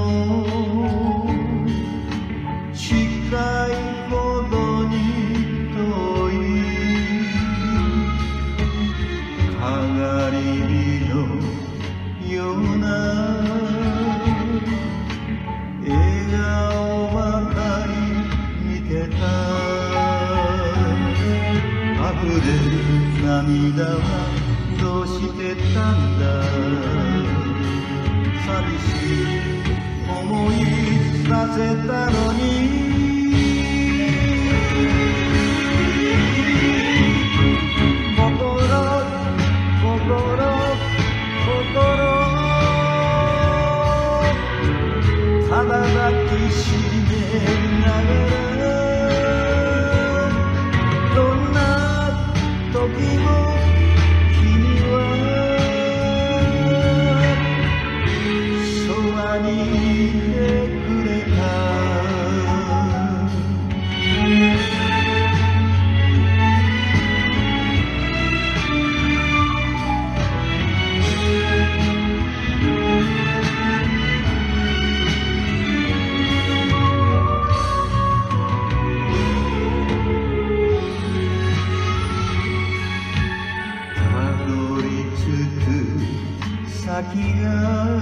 近いほどに遠いかがり火のような笑顔ばかり見てた。溢れる涙はどうしてたんだ。寂しい思いさせたのに。ただ抱きしめながらどんな時も君はそばにいてくれた。先が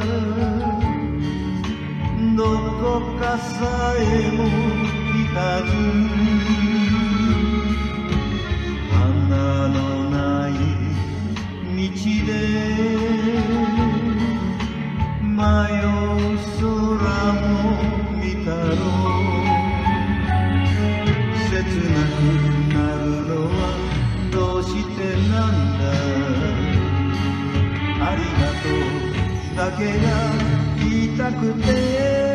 どこかさえも聞かず花のない道で迷う空も見たろう。切なくなるのはどうしてなんだ。ありがとうだけが言いたくて。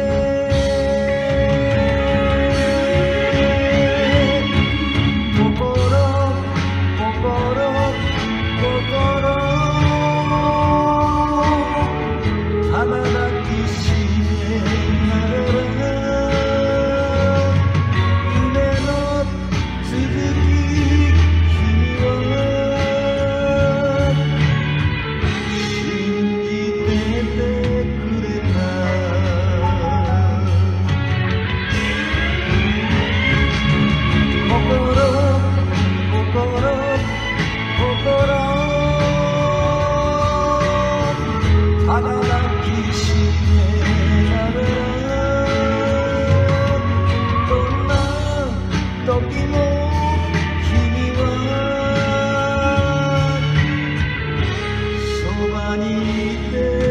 ただ抱きしめながら夢の続き君は信じててくれた。ただ抱きしめながらどんな時も君はそばにいて